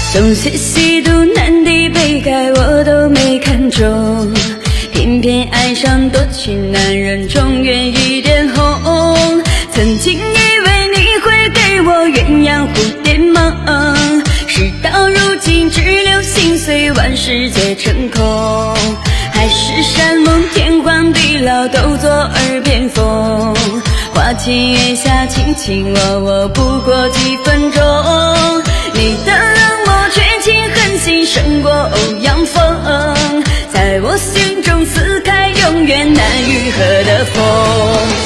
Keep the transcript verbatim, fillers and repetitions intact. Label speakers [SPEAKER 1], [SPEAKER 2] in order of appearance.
[SPEAKER 1] 东邪西毒南帝北丐我都没看中，偏偏爱上多情男人，终愿一点红。曾经以为你会给我鸳鸯蝴蝶梦，事到如今只留心碎，万事皆成空。海誓山盟天荒地老都作耳边风，花前月下卿卿我我不过几分钟。你的冷漠绝情狠心胜过欧阳锋，在我心中撕开永远难愈合的缝。